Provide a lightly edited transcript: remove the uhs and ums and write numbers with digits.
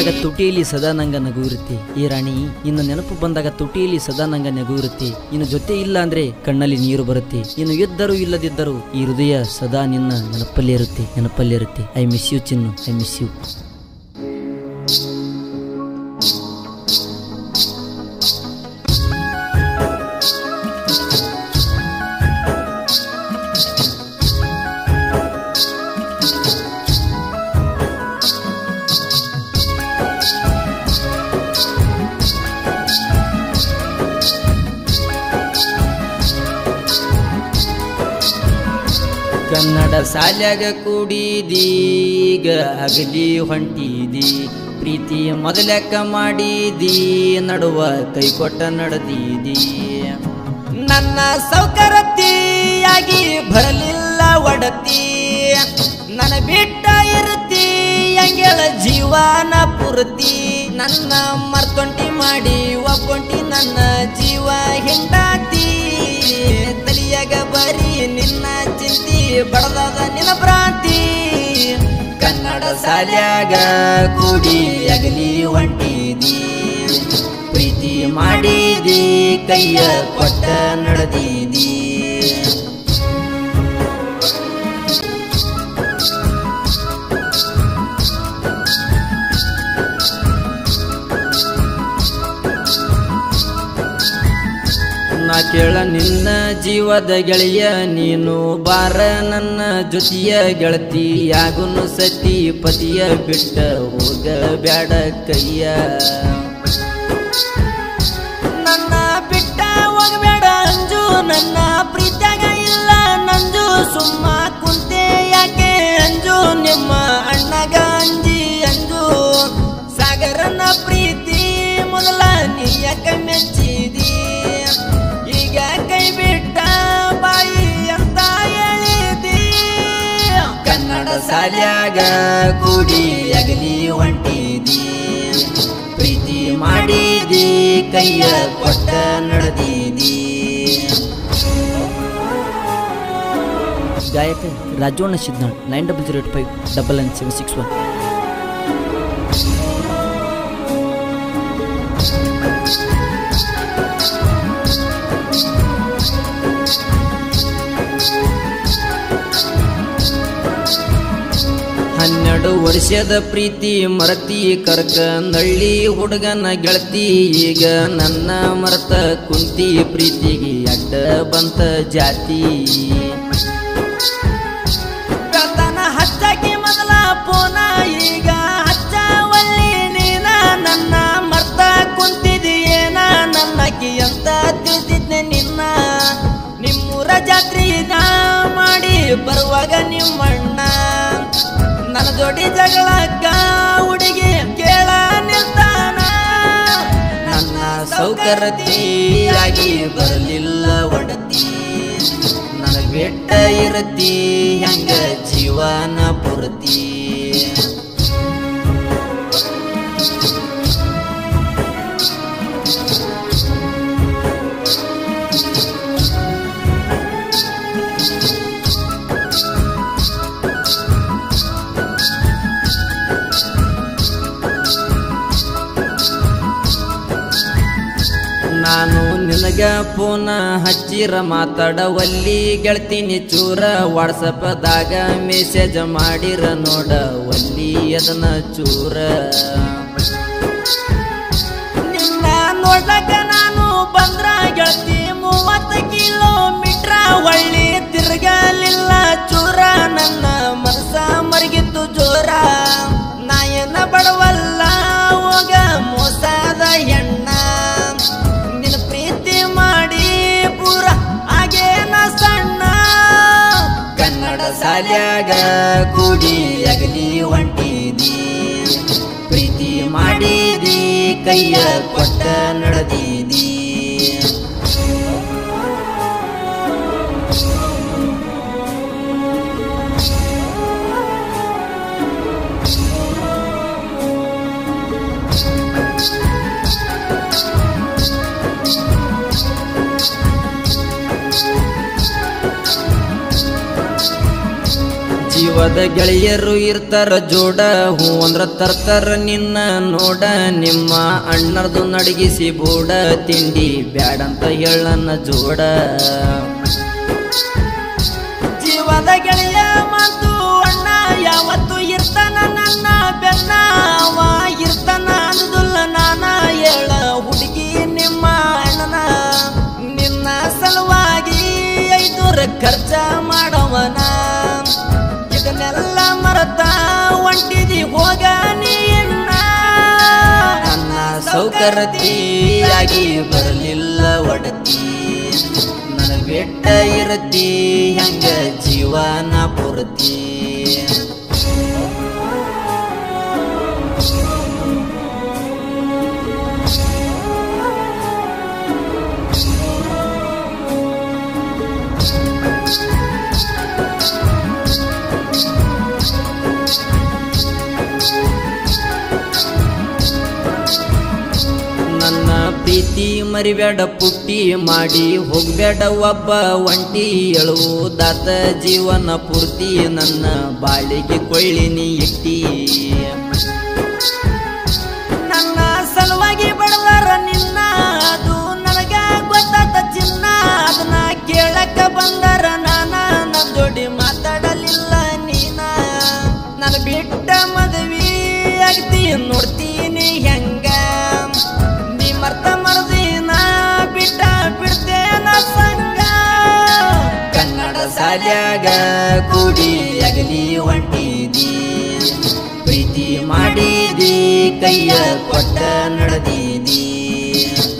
ಬಂದಾಗ ತುಟಿಯಲ್ಲಿ ಸದಾ ನಂಗ ನಗು ಇರುತ್ತೆ. ಈ ರಾಣಿ ಇನ್ನು ನೆನಪು ಬಂದಾಗ ತುಟಿಯಲ್ಲಿ ಸದಾ ನಂಗ ನಗು ಇರುತ್ತೆ. ಇನ್ನು ಜೊತೆ ಇಲ್ಲ ಅಂದ್ರೆ ಕಣ್ಣಲ್ಲಿ ನೀರು ಬರುತ್ತೆ. ಇನ್ನು ಇದ್ದರೂ ಇಲ್ಲದಿದ್ದರೂ ಈ ಹೃದಯ ಸದಾ ನಿನ್ನ ನೆನಪಲ್ಲೇ ಇರುತ್ತೆ. I miss you Chinnu, I miss you. Kannada ಸಾಲ್ಯಾಗ ಕೂಡಿದೀಗ ಅಗಲಿ ಹೊಂಟಿದಿ, ಪ್ರೀತಿ ಮೊದಲಕ್ಕ ಮಾಡಿದಿ, ನಡುವ ಕೈ ಕೊಟ್ಟ ನಡೆದಿದಿ. ನನ್ನ ಸೌಕರತಿಯಾಗಿ ಬರಲಿಲ್ಲ ಒಡತಿ, ನನ್ನ ಬಿಟ್ಟ ಇರುತ್ತಿ ಹಂಗೆಳ ಜೀವನ ಪೂರ್ತಿ. ನನ್ನ ಮರ್ತೊಂಟಿ ಮಾಡಿ ಒಬ್ಬೊಂಟಿ ನನ್ನ ಜೀವ ಹಿಂಡಾತಿ. ತಲಿಯಾಗ ಬರೀ ನಿನ್ನ ಚಿಂತಿ, ಬಡದಾದ ನಿನ್ನ ಭ್ರಾಂತಿ. ಕನ್ನಡ ಸಾಲ್ಯಾಗ ಕೂಡಿ ಅಗಲಿ ಹೊಂಟಿದಿ, ಪ್ರೀತಿ ಮಾಡಿದಿ, ಕೈಯ ಕೊಟ್ಟ ನಡೆದಿದಿ. ನಾ ಕೇಳ ನಿನ್ನ ಜೀವದ ಗೆಳೆಯ, ನೀನು ಬಾರ ನನ್ನ ಜೊತೆಯ ಗೆಳತಿ. ಯಾಗುನು ಸತಿ ಪತಿಯ ಬಿಟ್ಟ ಹೋಗ ಬ್ಯಾಡ ಕೈಯ. ನನ್ನ ಬಿಟ್ಟ ಹೋಗಬೇಡ ಅಂಜು, ನನ್ನ ಪ್ರೀತ್ಯಾಗ ಇಲ್ಲ ನಂಜು. ಸುಮ್ಮ ಕುಂತೆ ಯಾಕೆ ಅಂಜು, ನಿಮ್ಮ ಅಣ್ಣಗ ಅಂಜಿ ಅಂಜು. ಸಾಗರನ ಪ್ರೀತಿ ಮೊದಲ ನೀ ಯಾಕ ಮೆಚ್ಚಿದಿ, ಈಗ ಕೈ ಬಿಟ್ಟ ಬಾಯಿ ಅಂತ ಹೇಳಿದಿ. ಕನ್ನಡ ಸಾಲ್ಯಾಗ ಕೂಡಿ ಅಗಲಿ ಹೊಂಟಿದಿ, ಪ್ರೀತಿ ಮಾಡಿದಿ, ಕೈಯ ಕೊಟ್ಟ ನಡೆದಿದಿ. ಗಾಯಕ ರಾಜೋಣ ಸಿದ್ನಾಳ್ 9008599761. ಹನ್ನೆರಡು ವರ್ಷದ ಪ್ರೀತಿ ಮರತಿ, ಕರ್ಕ ನಳ್ಳಿ ಹುಡುಗನ ಗೆಳತಿ. ಈಗ ನನ್ನ ಮರತ ಕುಂತಿ, ಪ್ರೀತಿಗೆ ಅಡ್ಡ ಬಂತ ಜಾತಿ. ಕರ್ತನ ಹಚ್ಚಾಕಿ ಮೊದಲ ಪೋನ, ಈಗ ಹಚ್ಚವಲ್ಲಿ ನೀನ. ನನ್ನ ಮರ್ತ ಕುಂತಿದೀಯೇನ, ನನ್ನಕಿ ಅಂತ ತಿಳಿದಿದ್ದೆ ನಿನ್ನ. ನಿಮ್ಮೂರ ಜಾತ್ರೆನ ಮಾಡಿ ಬರುವಾಗ ನಿಮ್ಮಣ್ಣ ನನ್ನ ಜೋಡಿ ಜಗಳಕ್ಕ ಹುಡುಗಿ ಕೇಳ ನಿಲ್ತಾನ. ನನ್ನ ಸೌಕರತಿಯಾಗಿ ಬರಲಿಲ್ಲ ಒಡತಿ, ನನ್ನ ಬೆಟ್ಟ ಇರತಿ ಹೆಂಗ ಜೀವನ ಪೂರ್ತಿ. ನಾನು ನಿನಗ ಫೋನ ಹಚ್ಚಿರ ಮಾತಾಡವಲ್ಲಿ ಗೆಳ್ತೀನಿ ಚೂರ. ವಾಟ್ಸಪ್ದಾಗ ಮೆಸೇಜ್ ಮಾಡಿರ ನೋಡ ಒಲ್ಲಿ ಅದನ್ನ ಚೂರ. ನಿನ್ನ ನೋಡ್ಲಕ ನಾನು ಬಂದ್ರ ಗೆಳತಿ 30 ಕಿಲೋಮೀಟ್ರ, ಒಳ್ಳಿ ತಿರ್ಗಲಿಲ್ಲ ಚೂರ. ನನ್ನ ಮನಸ ಮರಗಿತ್ತು ಜೋರ, ನಾಯನ ಬಡವಲ್ಲ ಹೋಗ ಮೋಸದ ಹೆಣ್ಣ. ನಿನ್ನ ಪ್ರೀತಿ ಮಾಡಿ ಪೂರ ಆಗೇನ ಸಣ್ಣ. ಕನ್ನಡ ಸಾಲ್ಯಾಗ ಕೂಡಿ ಅಗಲಿ ಹೊಂಟಿದಿ, ಪ್ರೀತಿ ಮಾಡಿದಿ, ಕೈಯ ಕೊಟ್ಟ ನಡೆದಿದಿ. ಜೀವದ ಗೆಳೆಯರು ಇರ್ತಾರ ಜೋಡ ಹೂ ಅಂದ್ರ ತರ್ತಾರ ನಿನ್ನ ನೋಡ ನಿಮ್ಮ ಅಣ್ಣರ್ದು ನಡಗಿಸಿ ಬೋಡ ತಿಂಡಿ ಬ್ಯಾಡಂತ ಹೇಳನ್ನ ಜೋಡ ಜೀವದ ಗೆಳೆಯ ಮಾತು ಅಣ್ಣ ಯಾವತ್ತು ಇರ್ತಾನ ನನ್ನ ಬೆನ್ನ ಅವ ಇರ್ತಾನ ಅಂದುಲ್ಲ ನಾನ ಹೇಳ ಹುಡುಗಿ ನಿಮ್ಮ ಅಣ್ಣನ ನಿನ್ನ ಸಲುವಾಗಿ 500 ಖರ್ಚ ಮಾಡವನ ಇದನ್ನೆಲ್ಲ ಮರತ ಒಂಟಿದಿ ಹೋಗ ನೀನ್ನ ನನ್ನ ಸೌಕರ್ಯತಿಯಾಗಿ ಬರಲಿಲ್ಲ ಒಡತಿ ನನ್ನ ಬೆಟ್ಟ ಇರತಿ ಹಂಗ ಜೀವನ ಪೂರ್ತಿ ನನ್ನ ಪ್ರೀತಿ ಮರಿಬೇಡ ಪುಟ್ಟಿ ಮಾಡಿ ಹೋಗ್ಬೇಡ ಒಬ್ಬ ಒಂಟಿ ಎಳುವುದಾತ ಜೀವನ ಪೂರ್ತಿ ನನ್ನ ಬಾಳಿಗೆ ಕೊಳ್ಳಿನಿ ಇಟ್ಟಿ ನನ್ನ ಸಲುವಾಗಿ ಬಡವರ ನಿನ್ನ ಅದು ನನಗ ಗೊತ್ತಾತ ಚಿನ್ನ ಅದನ್ನ ಕೇಳಕ್ಕ ಬಂದರ ನಾನ ನನ್ನ ಜೋಡಿ ಮಾತಾಡಲಿಲ್ಲ ನೀನ ನನ್ನ ಬಿಟ್ಟ ಮದುವೆ ಆಗ್ತಿ ನೋಡ್ತೀನಿ ಹೆಂಗ ಮರ್ತ ಮರದಿನ ಬಿಟ್ಟ ಬಿಡ್ತೇನ ಸಂಗ ಕನ್ನಡ ಶಾಲ್ಯಾಗ ಕೂಡಿ ಅಗಲಿ ಹೊಂಟಿದಿ ಪ್ರೀತಿ ಮಾಡಿದಿ ಕೈಯ ಕೊಟ್ಟ ನಡೆದಿದಿ